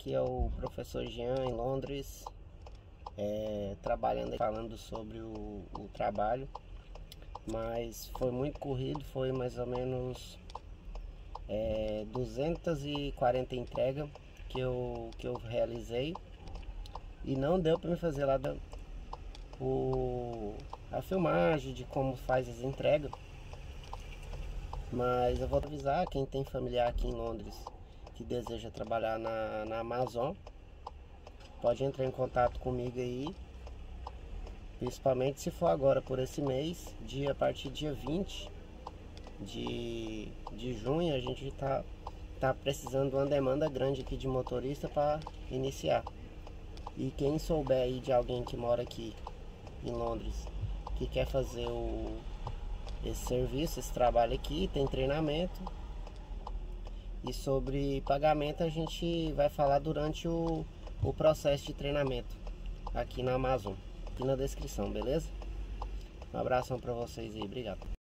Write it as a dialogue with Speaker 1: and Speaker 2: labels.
Speaker 1: aqui é o professor Jean em Londres, trabalhando, falando sobre o trabalho, mas foi muito corrido, foi mais ou menos 240 entregas que eu realizei e não deu para me fazer lá a filmagem de como faz as entregas, mas eu vou avisar quem tem familiar aqui em Londres que deseja trabalhar na Amazon, pode entrar em contato comigo aí, principalmente se for agora por esse mês, a partir do dia 20 de junho. A gente tá precisando de uma demanda grande aqui de motorista para iniciar. E quem souber aí de alguém que mora aqui em Londres que quer fazer esse serviço, esse trabalho aqui, tem treinamento. E sobre pagamento a gente vai falar durante o processo de treinamento aqui na Amazon, aqui na descrição, beleza? Um abração para vocês aí, obrigado.